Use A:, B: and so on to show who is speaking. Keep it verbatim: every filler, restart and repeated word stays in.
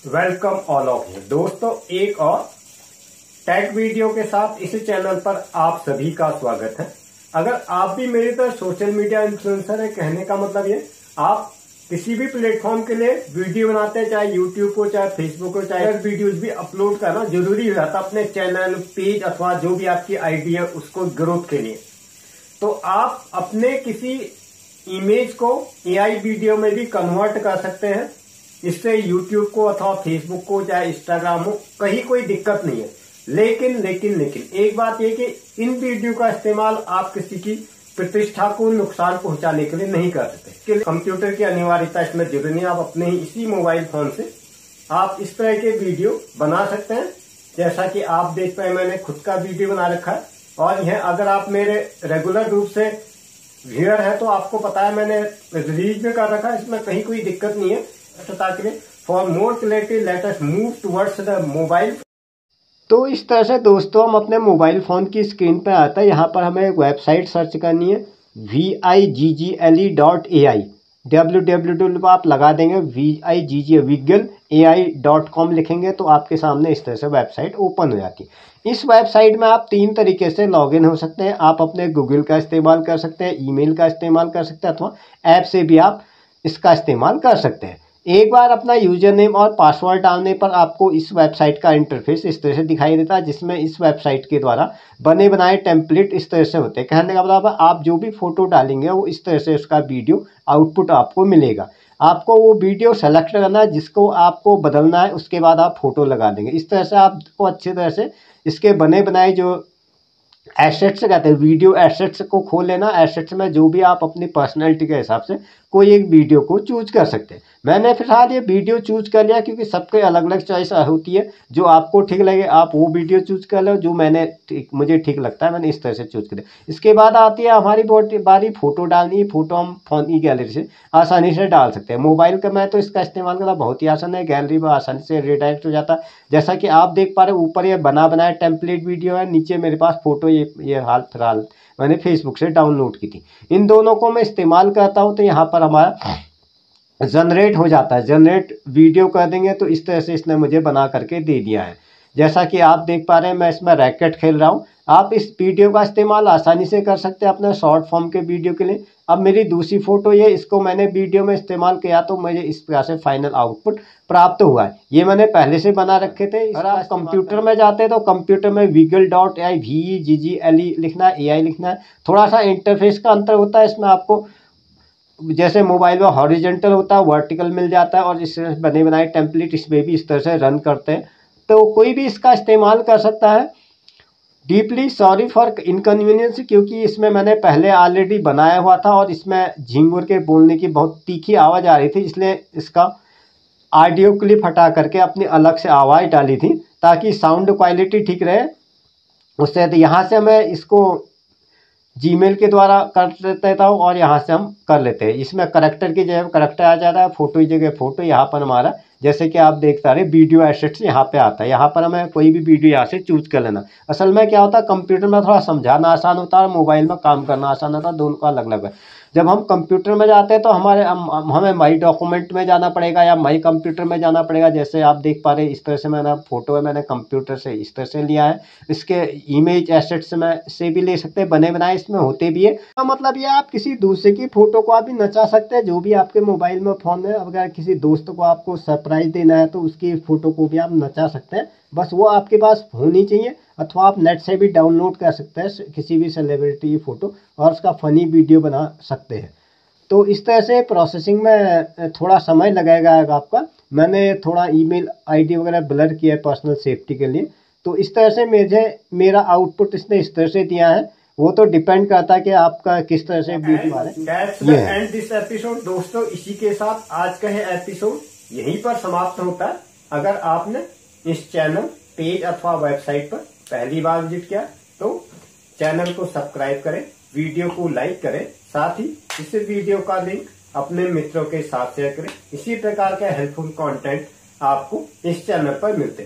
A: Welcome all of you दोस्तों, एक और टेक वीडियो के साथ इस चैनल पर आप सभी का स्वागत है। अगर आप भी मेरी तरह सोशल मीडिया इन्फ्लुएंसर है, कहने का मतलब ये आप किसी भी प्लेटफॉर्म के लिए वीडियो बनाते हैं, चाहे यूट्यूब को, चाहे फेसबुक को, चाहे वीडियोज भी अपलोड करना जरूरी हो जाता है अपने चैनल, पेज अथवा जो भी आपकी आईडी है उसको ग्रोथ के लिए। तो आप अपने किसी इमेज को एआई वीडियो में भी कन्वर्ट कर सकते हैं। इससे यूट्यूब को अथवा फेसबुक को, चाहे इंस्टाग्राम हो, कहीं कोई दिक्कत नहीं है। लेकिन लेकिन लेकिन एक बात यह कि इन वीडियो का इस्तेमाल आप किसी की प्रतिष्ठा को नुकसान पहुंचाने के लिए नहीं कर सकते। इसके लिए कंप्यूटर की अनिवार्यता इसमें जरूरी नहीं। आप अपने ही इसी मोबाइल फोन से आप इस तरह के वीडियो बना सकते हैं। जैसा कि आप देख पाए, मैंने खुद का वीडियो बना रखा है और यह अगर आप मेरे रेगुलर रूप से व्यूअर है तो आपको पता है मैंने रिलीज में कर रखा है। इसमें कहीं कोई दिक्कत नहीं है। For more clarity let us move towards the mobile. तो इस तरह से दोस्तों हम अपने मोबाइल फोन की स्क्रीन पे आता है। यहाँ पर हमें एक वेबसाइट सर्च करनी है V I G G L E dot A I. W W W आप लगा देंगे V I G G Viggle A I dot com लिखेंगे तो आपके सामने इस तरह से वेबसाइट ओपन हो जाती है। इस वेबसाइट में आप तीन तरीके से लॉगिन हो सकते हैं। आप अपने गूगल का इस्तेमाल कर सकते हैं, ईमेल का इस्तेमाल कर सकते हैं, अथवा ऐप से भी आप इसका इस्तेमाल कर सकते हैं। एक बार अपना यूजर नेम और पासवर्ड डालने पर आपको इस वेबसाइट का इंटरफेस इस तरह से दिखाई देता है, जिसमें इस वेबसाइट के द्वारा बने बनाए टेम्पलेट इस तरह से होते हैं। कहने का मतलब आप जो भी फोटो डालेंगे वो इस तरह से उसका वीडियो आउटपुट आपको मिलेगा। आपको वो वीडियो सेलेक्ट करना है जिसको आपको बदलना है, उसके बाद आप फोटो लगा देंगे। इस तरह से आपको अच्छी तरह से इसके बने बनाए जो एसेट्स कहते हैं, वीडियो एसेट्स को खोल लेना। एसेट्स में जो भी आप अपनी पर्सनैलिटी के हिसाब से कोई एक वीडियो को चूज कर सकते हैं। मैंने फिलहाल ये वीडियो चूज कर लिया क्योंकि सबके अलग अलग चॉइस होती है। जो आपको ठीक लगे आप वो वीडियो चूज कर लो, जो मैंने ठीक मुझे ठीक लगता है मैंने इस तरह से चूज कर लिया। इसके बाद आती है हमारी बारी फोटो डालनी है। फोटो हम फोन की गैलरी से आसानी से डाल सकते हैं। मोबाइल का मैं तो इसका इस्तेमाल करना बहुत ही आसान है। गैलरी में आसानी से रिडायरेक्ट हो जाता है। जैसा कि आप देख पा रहे हैं ऊपर ये बना बनाया टेम्पलेट वीडियो है, नीचे मेरे पास फोटो ये ये हाल फिलहाल मैंने फेसबुक से डाउनलोड की थी। इन दोनों को मैं इस्तेमाल करता हूँ तो यहाँ पर हमारा जनरेट हो जाता है। जनरेट वीडियो कर देंगे तो इस तरह से इसने मुझे बना करके दे दिया है। जैसा कि आप देख पा रहे हैं मैं इसमें रैकेट खेल रहा हूँ। आप इस वीडियो का इस्तेमाल आसानी से कर सकते हैं अपने शॉर्ट फॉर्म के वीडियो के लिए। अब मेरी दूसरी फोटो ये, इसको मैंने वीडियो में इस्तेमाल किया तो मुझे इस प्रकार से फाइनल आउटपुट प्राप्त हुआ है। ये मैंने पहले से बना रखे थे। अगर आप कंप्यूटर में जाते हैं तो कंप्यूटर में Viggle dot A I V E G G L E लिखना है, ए आई लिखना है। थोड़ा सा इंटरफेस का अंतर होता है इसमें। आपको जैसे मोबाइल में हॉरिजेंटल होता है, वर्टिकल मिल जाता है और इससे बने बनाए टेम्पलेट इसमें भी इस तरह से रन करते हैं। तो कोई भी इसका इस्तेमाल कर सकता है। डीपली सॉरी फॉर इनकन्वीनियंस, क्योंकि इसमें मैंने पहले ऑलरेडी बनाया हुआ था और इसमें झिंगुर के बोलने की बहुत तीखी आवाज़ आ रही थी, इसलिए इसका ऑडियो क्लिप हटा करके अपनी अलग से आवाज़ डाली थी ताकि साउंड क्वालिटी ठीक रहे उससे। तो यहाँ से मैं इसको जीमेल के द्वारा कर लेता हूँ और यहाँ से हम कर लेते हैं। इसमें करेक्टर की जगह करेक्टर आ जाता है, फोटो की जगह फोटो। यहाँ पर हमारा जैसे कि आप देख पा रहे वीडियो एसेट्स यहाँ पे आता है। यहाँ पर हमें कोई भी वीडियो यहाँ से चूज कर लेना। असल में क्या होता है, कंप्यूटर में थोड़ा समझाना आसान होता है और मोबाइल में काम करना आसान होता है, दोनों का अलग अलग है। जब हम कंप्यूटर में जाते हैं तो हमारे हम, हमें माई डॉक्यूमेंट में जाना पड़ेगा या माई कंप्यूटर में जाना पड़ेगा। जैसे आप देख पा रहे हैं इस तरह से मैंने फोटो है मैंने कंप्यूटर से इस तरह से लिया है। इसके इमेज एसेट्स में से भी ले सकते हैं, बने बनाए इसमें होते भी है। तो मतलब ये आप किसी दूसरे की फोटो को आप भी नचा सकते हैं, जो भी आपके मोबाइल में फ़ोन है। अगर किसी दोस्त को आपको सरप्राइज देना है तो उसकी फ़ोटो को भी आप नचा सकते हैं। बस वो आपके पास होनी चाहिए, अथवा आप नेट से भी डाउनलोड कर सकते हैं किसी भी सेलिब्रिटी की फ़ोटो और उसका फ़नी वीडियो बना सकते हैं। तो इस तरह से प्रोसेसिंग में थोड़ा समय लगेगा आपका। मैंने थोड़ा ईमेल आईडी वगैरह ब्लर किया है पर्सनल सेफ्टी के लिए। तो इस तरह से मुझे मेरा आउटपुट इसने इस तरह से दिया है। वो तो डिपेंड करता है कि आपका किस तरह से वीडियो आ रहा है। एंड दिस एपिसोड दोस्तों, इसी के साथ आज का है एपिसोड यहीं पर समाप्त होता है। अगर आपने इस चैनल, पेज अथवा वेबसाइट पर पहली बार विजिट किया तो चैनल को सब्सक्राइब करें, वीडियो को लाइक करें, साथ ही इस वीडियो का लिंक अपने मित्रों के साथ शेयर करें। इसी प्रकार का हेल्पफुल कंटेंट आपको इस चैनल पर मिलते हैं।